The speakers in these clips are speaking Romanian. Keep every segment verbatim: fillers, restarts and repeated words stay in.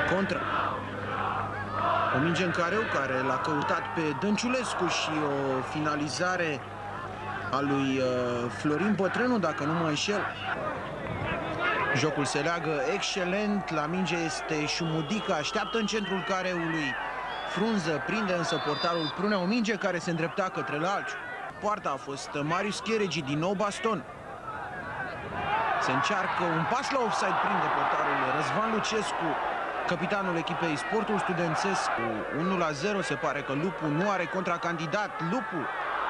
Contra. O minge în careu care l-a căutat pe Dănciulescu și o finalizare a lui Florin Bătrânu, dacă nu mă înșel. Jocul se leagă excelent, la minge este Șumudică, așteaptă în centrul careului, frunză, prinde însă portarul Prunea, o minge care se îndrepta către Lalciu. Poarta a fost Marius Chieregi, din nou Baston. Se încearcă un pas la offside, prinde portarul Răzvan Lucescu, capitanul echipei Sportul Studențesc. unu la zero, se pare că Lupu nu are contracandidat. Lupu.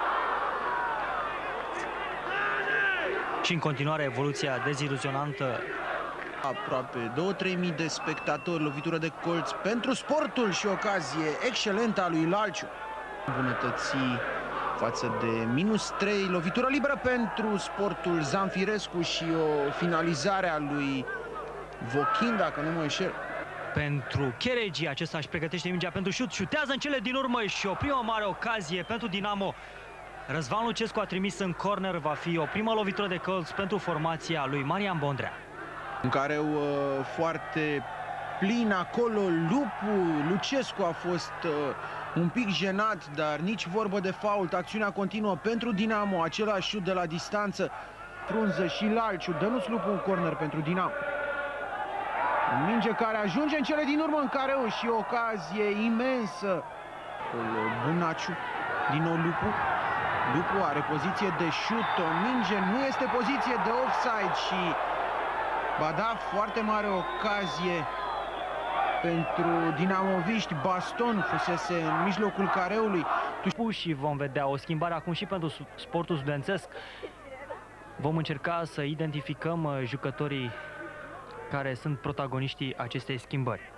Și în continuare evoluția deziluzionantă. Aproape două-trei mii de spectatori, lovitură de colț pentru Sportul și ocazie excelentă a lui Lalciu. Îmbunătăți față de minus trei, lovitură liberă pentru Sportul, Zanfirescu și o finalizare a lui Vochin, dacă nu mă înșel. Pentru Chieregi, acesta își pregătește mingea pentru șut, șutează în cele din urmă și o primă mare ocazie pentru Dinamo. Răzvan Lucescu a trimis în corner, va fi o primă lovitură de colț pentru formația lui Marian Bondrea. În care uh, foarte plin acolo, Lupu, Lucescu a fost uh, un pic jenat, dar nici vorbă de fault. Acțiunea continuă pentru Dinamo, același șut de la distanță, frunză și Lalciu, Dănuț Lupu în corner pentru Dinamo. Un minge care ajunge în cele din urmă în careu și o ocazie imensă. Bunaciu, din nou Lupu. Lupu are poziție de șut, o minge, nu este poziție de offside și ba da, foarte mare ocazie pentru dinamoviști. Baston fusese în mijlocul careului. Și vom vedea o schimbare acum și pentru Sportul Studențesc. Vom încerca să identificăm jucătorii care sunt protagoniștii acestei schimbări.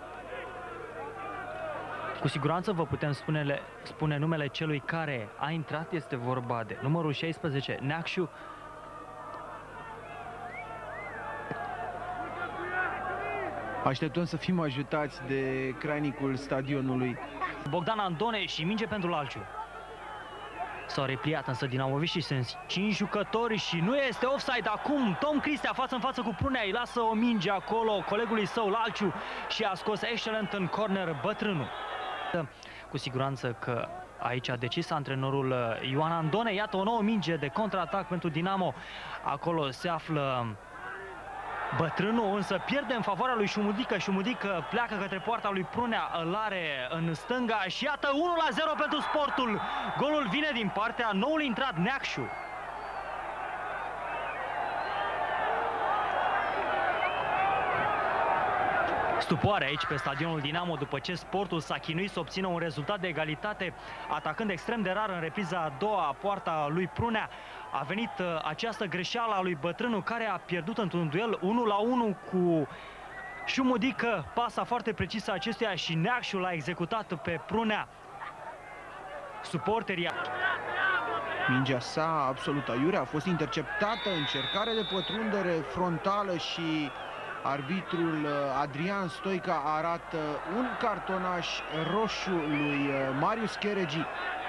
Cu siguranță vă putem spune, spune numele celui care a intrat, este vorba de numărul șaisprezece, Neacșu. Așteptăm să fim ajutați de crainicul stadionului. Bogdan Andone și minge pentru Lalciu. S-au repliat însă dinamoviștii, sunt cinci jucători și nu este offside acum. Tom Cristea față în față cu Prunea, îi lasă o minge acolo colegului său Lalciu și a scos excelent în corner Bătrânu. Cu siguranță că aici a decis antrenorul Ioan Andone. Iată o nouă minge de contraatac pentru Dinamo. Acolo se află Bătrânu, însă pierde în favoarea lui Șumudică. Șumudică pleacă către poarta lui Prunea, îl are în stânga și iată unu la zero pentru Sportul. Golul vine din partea noului intrat Neacșu. Stupoare aici pe stadionul Dinamo după ce Sportul s-a chinuit să obțină un rezultat de egalitate, atacând extrem de rar în repriza a doua, poarta lui Prunea. A venit uh, această greșeală a lui Bătrânu, care a pierdut într-un duel unu la unu cu Șumudică. Pasa foarte precisă acestuia și Neacșu l-a executat pe Prunea. Suporterii... Mingea sa absolut aiurea a fost interceptată, încercare de pătrundere frontală și arbitrul Adrian Stoica arată un cartonaș roșu lui Marius Chieregi.